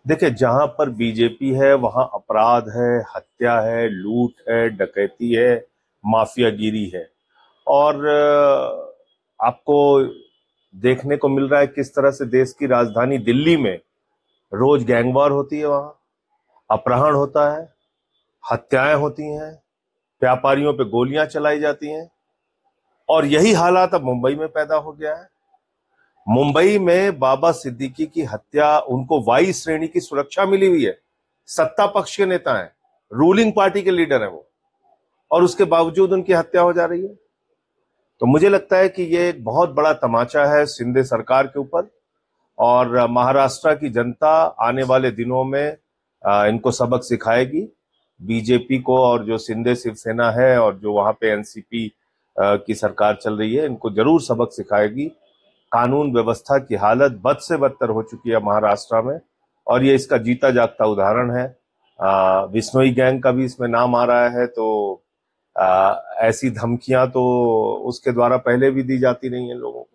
देखिए, जहां पर बीजेपी है वहां अपराध है, हत्या है, लूट है, डकैती है, माफियागिरी है। और आपको देखने को मिल रहा है किस तरह से देश की राजधानी दिल्ली में रोज गैंगवार होती है, वहां अपहरण होता है, हत्याएं होती हैं, व्यापारियों पे गोलियां चलाई जाती हैं। और यही हालात अब मुंबई में पैदा हो गया है। मुंबई में बाबा सिद्दीकी की हत्या, उनको वाई श्रेणी की सुरक्षा मिली हुई है, सत्ता पक्ष के नेता हैं, रूलिंग पार्टी के लीडर हैं वो, और उसके बावजूद उनकी हत्या हो जा रही है। तो मुझे लगता है कि ये एक बहुत बड़ा तमाचा है शिंदे सरकार के ऊपर। और महाराष्ट्र की जनता आने वाले दिनों में इनको सबक सिखाएगी, बीजेपी को। और जो शिंदे शिवसेना है और जो वहां पे एनसीपी की सरकार चल रही है, इनको जरूर सबक सिखाएगी। कानून व्यवस्था की हालत बद से बदतर हो चुकी है महाराष्ट्र में, और ये इसका जीता जागता उदाहरण है। बिश्नोई गैंग का भी इसमें नाम आ रहा है। तो ऐसी धमकियां तो उसके द्वारा पहले भी दी जाती नहीं है लोगों को।